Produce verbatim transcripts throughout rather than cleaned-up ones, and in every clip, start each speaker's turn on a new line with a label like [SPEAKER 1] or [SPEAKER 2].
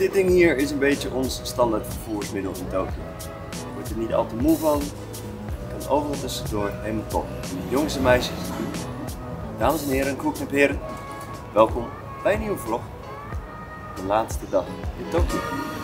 [SPEAKER 1] Dit ding hier is een beetje ons standaard vervoersmiddel in Tokio. Je wordt er niet al te moe van. Je kan overal tussendoor helemaal top. Jongens en meisjes, dames en heren en koeken en heren, welkom bij een nieuwe vlog. De laatste dag in Tokio.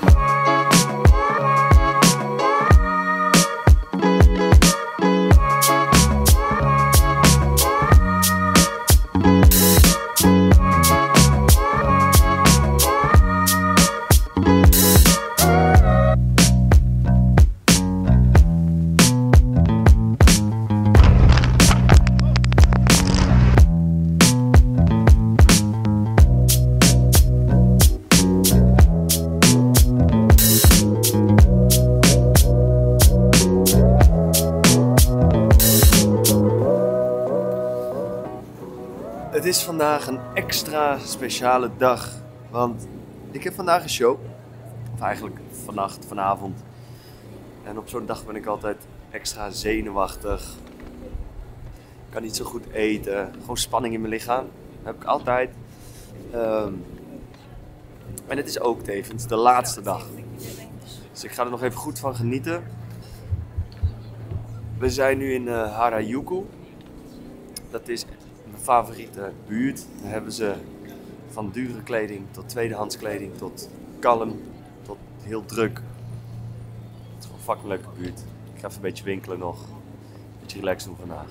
[SPEAKER 1] Het is vandaag een extra speciale dag, want ik heb vandaag een show, of eigenlijk vannacht, vanavond. En op zo'n dag ben ik altijd extra zenuwachtig, ik kan niet zo goed eten, gewoon spanning in mijn lichaam, dat heb ik altijd. Um, en het is ook tevens de laatste dag, dus ik ga er nog even goed van genieten. We zijn nu in uh, Harajuku, dat is mijn favoriete buurt. Daar hebben ze van dure kleding tot tweedehands kleding, tot kalm, tot heel druk. Het is gewoon een fucking leuke buurt. Ik ga even een beetje winkelen nog. Een beetje relaxen doen vandaag.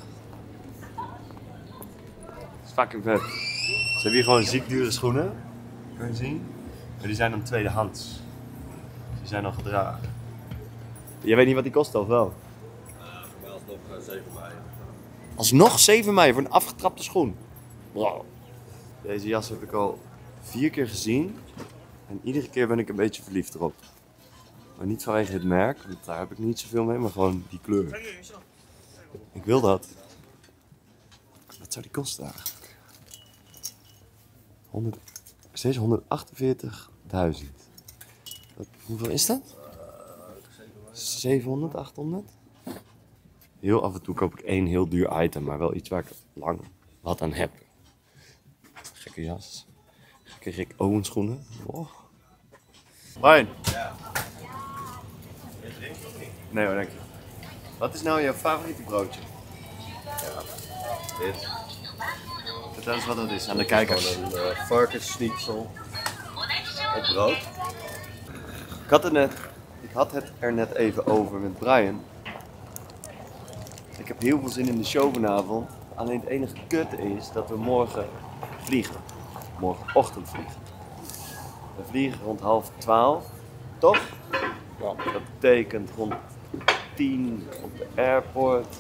[SPEAKER 1] Het is fucking vet. Ze hebben hier gewoon ziek dure schoenen. Kun je zien? Maar die zijn dan tweedehands. Die zijn al gedragen. Jij weet niet wat die kosten of wel?
[SPEAKER 2] Uh, alsnog uh, zeven mei.
[SPEAKER 1] Alsnog zeven mei voor een afgetrapte schoen. Wow. Deze jas heb ik al vier keer gezien. En iedere keer ben ik een beetje verliefd erop. Maar niet vanwege het merk, want daar heb ik niet zoveel mee, maar gewoon die kleur. Ik wil dat. Wat zou die kosten eigenlijk? honderd, steeds honderdachtenveertigduizend. Hoeveel is dat? zevenhonderd, achthonderd? Heel af en toe koop ik één heel duur item, maar wel iets waar ik lang wat aan heb. Gekke jas. Gekke Rick Owens schoenen. Wow. Brian.
[SPEAKER 2] Ja.
[SPEAKER 1] Nee hoor, dank je. Wat is nou jouw favoriete broodje?
[SPEAKER 2] Ja. Dit.
[SPEAKER 1] Vertel eens wat dat is aan de kijkers.
[SPEAKER 2] Gewoon een uh, varkensschnitzel op brood.
[SPEAKER 1] Ik had, het net, ik had het er net even over met Brian. Ik heb heel veel zin in de show vanavond. Alleen het enige kutte is dat we morgen vliegen. Morgenochtend vliegen. We vliegen rond half twaalf, toch?
[SPEAKER 2] Ja.
[SPEAKER 1] Dat betekent rond tien op de airport.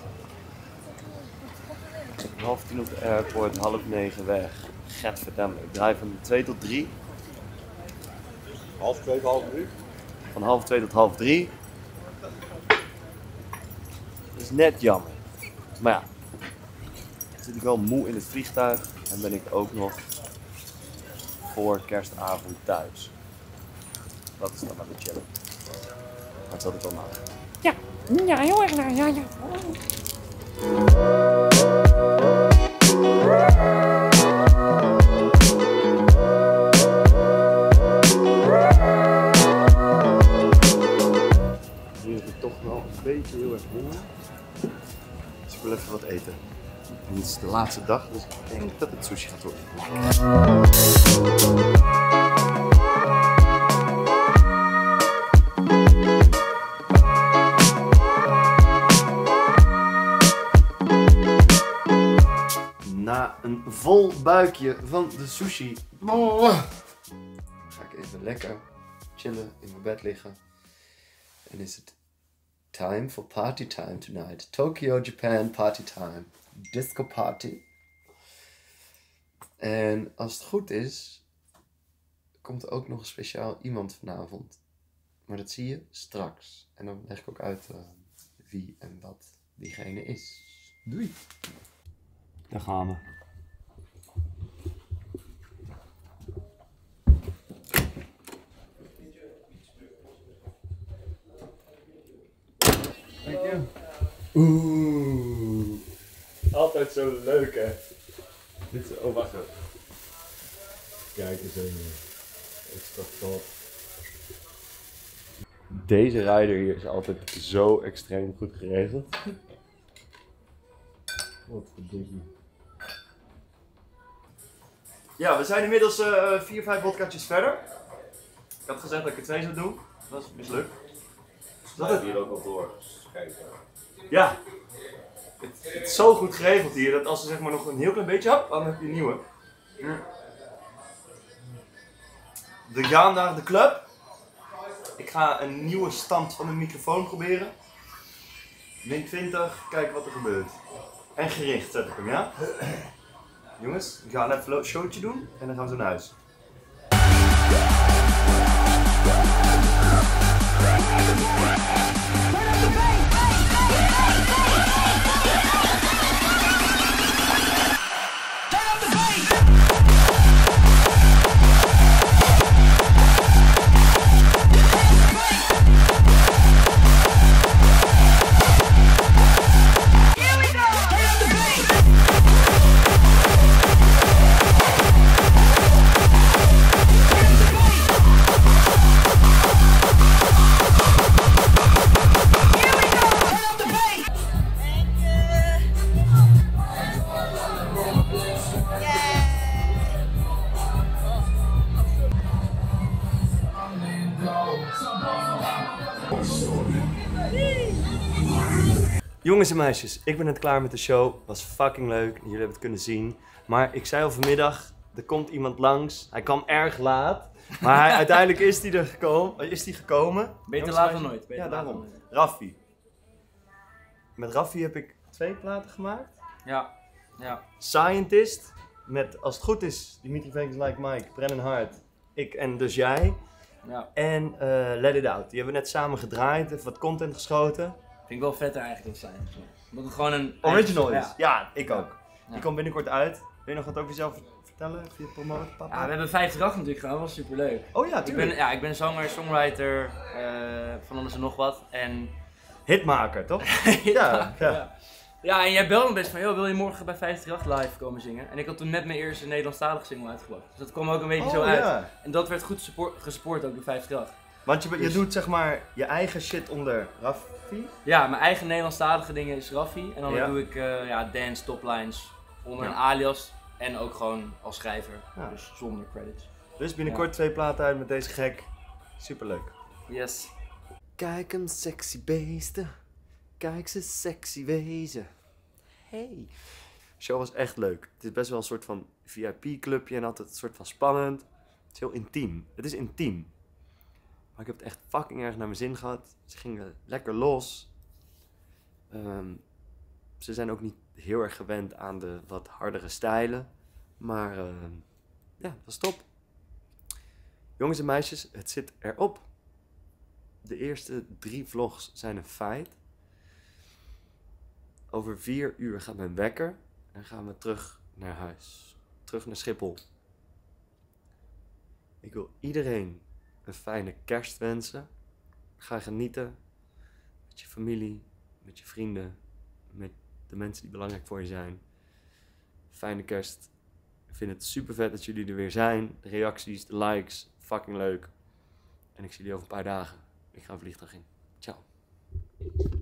[SPEAKER 1] Half tien op de airport, half negen weg. Gadverdamme, ik draai van twee tot drie.
[SPEAKER 2] Half twee, half drie.
[SPEAKER 1] Van half twee tot half drie. Dat is net jammer. Maar ja, dan zit ik wel moe in het vliegtuig en ben ik ook nog voor kerstavond thuis. Dat is dan maar de chillen. Maar het zat ik wel maken.
[SPEAKER 3] Ja, ja, heel erg naar, ja, ja.
[SPEAKER 1] Nu heb ik toch wel een beetje heel erg honger. Dus ik wil even wat eten. En het is de laatste dag, dus ik denk dat het sushi gaat worden. Na een vol buikje van de sushi ga ik even lekker chillen in mijn bed liggen. En is het time for party time tonight. Tokyo, Japan party time. Disco party. En als het goed is, komt er ook nog een speciaal iemand vanavond. Maar dat zie je straks. En dan leg ik ook uit uh, wie en wat diegene is. Doei! Daar gaan we. Dank je. Oeh. Altijd zo leuk, hè. Dit is, oh wacht even. Kijk eens even. Extra top. Deze rider hier is altijd zo extreem goed geregeld. Wat verdomme. Ja, we zijn inmiddels uh, vier, vijf vodkaatjes verder. Ik had gezegd dat ik er twee zou doen. Dat is mislukt.
[SPEAKER 2] Dat het hier ook al door. Kijk.
[SPEAKER 1] Ja. Het, het is zo goed geregeld hier dat als er zeg maar nog een heel klein beetje hap, dan heb je een nieuwe. We gaan naar de club. Ik ga een nieuwe stand van de microfoon proberen. Min twintig, kijken wat er gebeurt. En gericht zet ik hem, ja? Jongens, we gaan even een showtje doen en dan gaan we zo naar huis. Jongens en meisjes, ik ben net klaar met de show. Was fucking leuk. Jullie hebben het kunnen zien. Maar ik zei al vanmiddag, er komt iemand langs. Hij kwam erg laat. Maar hij, uiteindelijk is hij er gekomen. Is hij gekomen.
[SPEAKER 4] Beter
[SPEAKER 1] Jongens,
[SPEAKER 4] laat dan nooit. Beter
[SPEAKER 1] ja,
[SPEAKER 4] laat
[SPEAKER 1] daarom.
[SPEAKER 4] dan nooit.
[SPEAKER 1] Raffi. Met Raffi heb ik twee platen gemaakt.
[SPEAKER 4] Ja, ja.
[SPEAKER 1] Scientist. Met, als het goed is, Dimitri Vegas Like Mike, Brennan Hart. Ik en dus jij.
[SPEAKER 4] Ja.
[SPEAKER 1] En uh, Let It Out. Die hebben we net samen gedraaid. Even wat content geschoten.
[SPEAKER 4] Vind ik wel vetter eigenlijk dan zijn. Omdat het gewoon een...
[SPEAKER 1] Original is.
[SPEAKER 4] Ja,
[SPEAKER 1] Ja, ik ook.
[SPEAKER 4] Ja.
[SPEAKER 1] Die komt binnenkort uit. Wil je nog wat over jezelf vertellen? Via promoten, papa?
[SPEAKER 4] Ja, we hebben vijftig acht natuurlijk gedaan, dat was super leuk.
[SPEAKER 1] Oh ja,
[SPEAKER 4] Ik
[SPEAKER 1] tuurlijk.
[SPEAKER 4] ben, ja, ik ben zanger, songwriter, uh, van alles en nog wat. En...
[SPEAKER 1] Hitmaker, toch? ja, ja.
[SPEAKER 4] ja. Ja, en jij belde me best van, joh, wil je morgen bij vijftig acht live komen zingen? En ik had toen net mijn eerste Nederlandstalige single uitgebracht. Dus dat kwam ook een beetje
[SPEAKER 1] Oh,
[SPEAKER 4] zo uit.
[SPEAKER 1] ja.
[SPEAKER 4] En dat werd goed support, gesupport ook door vijftig acht.
[SPEAKER 1] Want je, je
[SPEAKER 4] Dus-
[SPEAKER 1] doet zeg maar je eigen shit onder Raffi.
[SPEAKER 4] Ja, mijn eigen Nederlandstalige dingen is Raffi. En dan
[SPEAKER 1] Ja.
[SPEAKER 4] doe ik uh, ja, dance, toplines onder
[SPEAKER 1] Ja.
[SPEAKER 4] een alias. En ook gewoon als schrijver,
[SPEAKER 1] Ja.
[SPEAKER 4] dus zonder credits.
[SPEAKER 1] Dus binnenkort
[SPEAKER 4] Ja.
[SPEAKER 1] twee platen uit met deze gek. Superleuk.
[SPEAKER 4] Yes.
[SPEAKER 1] Kijk hem sexy beesten. Kijk ze sexy wezen. Hey. De show was echt leuk. Het is best wel een soort van V I P clubje en altijd een soort van spannend. Het is heel intiem. Het is intiem. Maar ik heb het echt fucking erg naar mijn zin gehad. Ze gingen lekker los. Um, ze zijn ook niet heel erg gewend aan de wat hardere stijlen. Maar uh, ja, dat was top. Jongens en meisjes, het zit erop. De eerste drie vlogs zijn een feit. Over vier uur gaat mijn wekker. En gaan we terug naar huis. Terug naar Schiphol. Ik wil iedereen een fijne kerst wensen. Ga genieten. Met je familie. Met je vrienden. Met de mensen die belangrijk voor je zijn. Fijne kerst. Ik vind het super vet dat jullie er weer zijn. De reacties, de likes. Fucking leuk. En ik zie jullie over een paar dagen. Ik ga een vliegtuig in. Ciao.